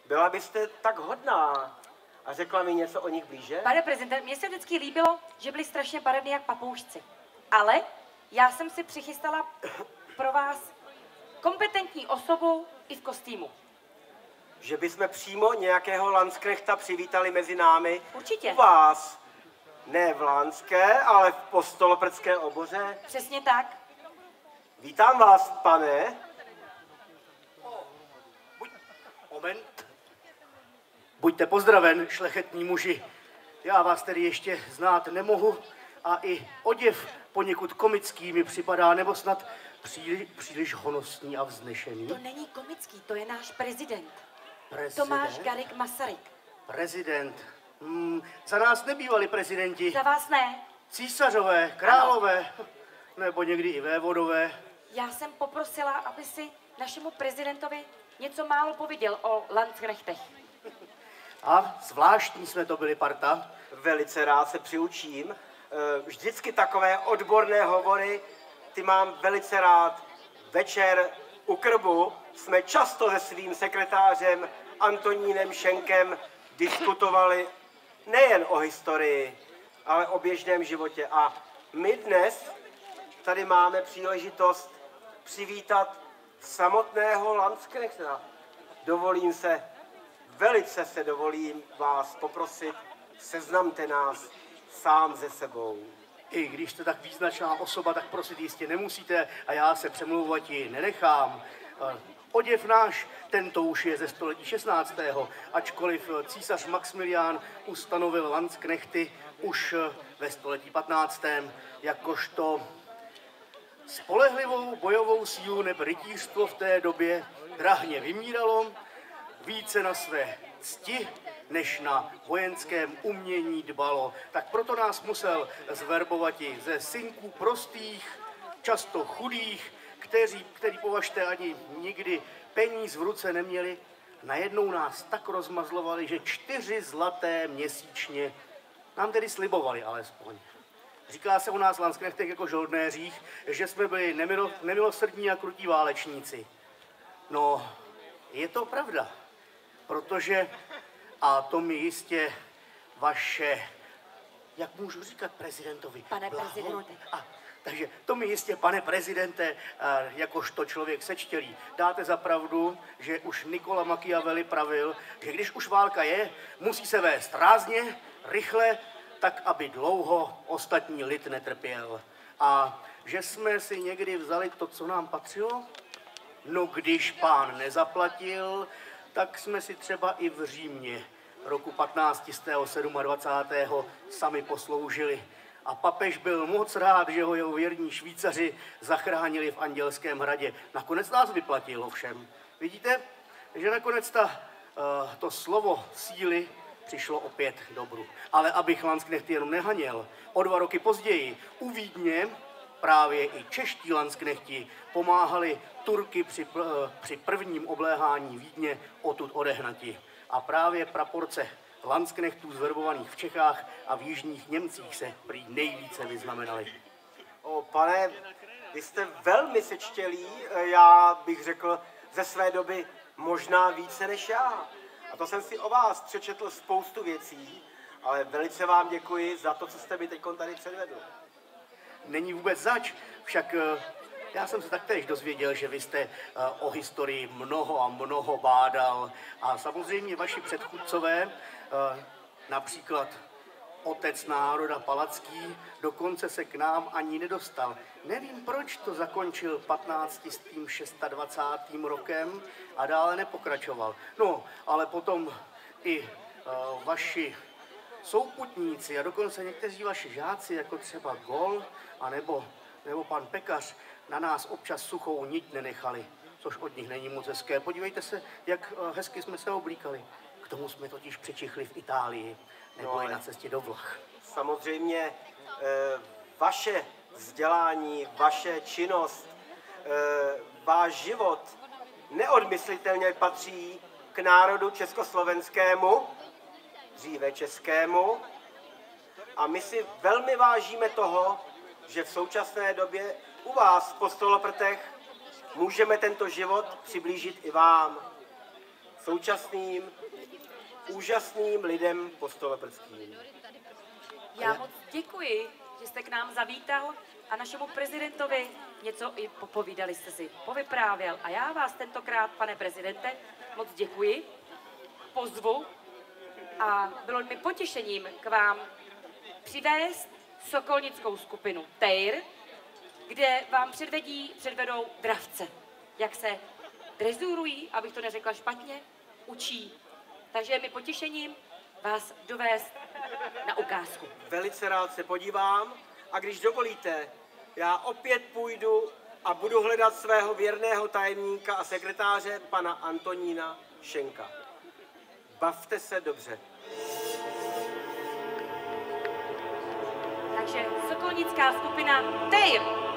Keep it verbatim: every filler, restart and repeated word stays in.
byla byste tak hodná a řekla mi něco o nich blíže? Pane prezidente, mně se vždycky líbilo, že byli strašně barevní jak papoušci. Ale já jsem si přichystala pro vás kompetentní osobu i v kostýmu. Že bychom přímo nějakého Landsknechta přivítali mezi námi? Určitě. U vás. Ne v Landské, ale v Postoloprtské oboře? Přesně tak. Vítám vás, pane. Buď... Moment. Buďte pozdraven, šlechetní muži. Já vás tedy ještě znát nemohu a i oděv poněkud komický mi připadá, nebo snad příliš, příliš honosný a vznešený. To není komický, to je náš prezident. Prezident? Tomáš Garrigue Masaryk. Prezident. Hmm, za nás nebývali prezidenti. Za vás ne. Císařové, králové, ano. Nebo někdy i vévodové. Já jsem poprosila, aby si našemu prezidentovi něco málo pověděl o Landsknechtech. A zvláštní jsme to byli parta. Velice rád se přiučím. Vždycky takové odborné hovory, ty mám velice rád. Večer u krbu jsme často se svým sekretářem Antonínem Šenkem diskutovali nejen o historii, ale o běžném životě. A my dnes tady máme příležitost přivítat samotného Landsknechta. Dovolím se, velice se dovolím vás poprosit, seznamte nás sám ze sebou. I když jste tak význačná osoba, tak prosit jistě nemusíte a já se přemlouvat ji nenechám. Oděv náš, tento už je ze století šestnáctého ačkoliv císař Maxmilián ustanovil Landsknechty už ve století patnáctém jakožto spolehlivou bojovou sílu, neb rytířstvo v té době drahně vymíralo, více na své cti, než na vojenském umění dbalo. Tak proto nás musel zverbovat i ze synků prostých, často chudých, kteří, který považte ani nikdy peníz v ruce neměli. Najednou nás tak rozmazlovali, že čtyři zlaté měsíčně nám tedy slibovali alespoň. Říká se u nás Landsknechtech jako žoldnéřích, že jsme byli nemilo, nemilosrdní a krutí válečníci. No, je to pravda, protože, a to mi jistě vaše, jak můžu říkat prezidentovi? Pane Blaho? prezidente. A, takže to mi jistě, pane prezidente, jakožto člověk sečtělý, dáte za pravdu, že už Nikola Machiavelli pravil, že když už válka je, musí se vést rázně, rychle, tak, aby dlouho ostatní lid netrpěl. A že jsme si někdy vzali to, co nám patřilo? No, když pán nezaplatil, tak jsme si třeba i v Římě roku patnáct set dvacátého sedmého sami posloužili. A papež byl moc rád, že ho jeho věrní Švýcaři zachránili v Andělském hradě. Nakonec nás vyplatilo všem. Vidíte, že nakonec ta, uh, to slovo síly přišlo opět dobru. Ale abych Landsknechty jenom nehaněl, o dva roky později u Vídně právě i čeští Landsknechti pomáhali Turky při, při prvním obléhání Vídně odtud odehnati. A právě praporce Landsknechtů zverbovaných v Čechách a v jižních Němcích se prý nejvíce vyznamenali. O, pane, vy jste velmi sečtělý, já bych řekl ze své doby možná více než já. A to jsem si o vás přečetl spoustu věcí, ale velice vám děkuji za to, co jste mi teď tady předvedl. Není vůbec zač, však já jsem se taktéž dozvěděl, že vy jste o historii mnoho a mnoho bádal a samozřejmě vaši předchůdcové, například otec národa Palacký, dokonce se k nám ani nedostal. Nevím, proč to zakončil patnáctistým dvacátým rokem a dále nepokračoval. No, ale potom i uh, vaši souputníci a dokonce někteří vaši žáci, jako třeba Gol a nebo, nebo pan Pekař, na nás občas suchou niť nenechali, což od nich není moc hezké. Podívejte se, jak uh, hezky jsme se oblíkali. K tomu jsme totiž přičichli v Itálii, nebo no, i na cestě do Vlach. Samozřejmě e, vaše vzdělání, vaše činnost, e, váš život neodmyslitelně patří k národu československému, dříve českému. A my si velmi vážíme toho, že v současné době u vás v Postoloprtech můžeme tento život přiblížit i vám. současným úžasným lidem Postoloprským. Já moc děkuji, že jste k nám zavítal a našemu prezidentovi něco i popovídali jste si, povyprávěl. A já vás tentokrát, pane prezidente, moc děkuji, pozvu a bylo mi potěšením k vám přivést sokolnickou skupinu Tejr, kde vám předvedí, předvedou dravce, jak se drezurují, abych to neřekla špatně, učí. Takže je mi potěšením vás dovést na ukázku. Velice rád se podívám a když dovolíte, já opět půjdu a budu hledat svého věrného tajemníka a sekretáře, pana Antonína Šenka. Bavte se dobře. Takže sokolnická skupina Tejr.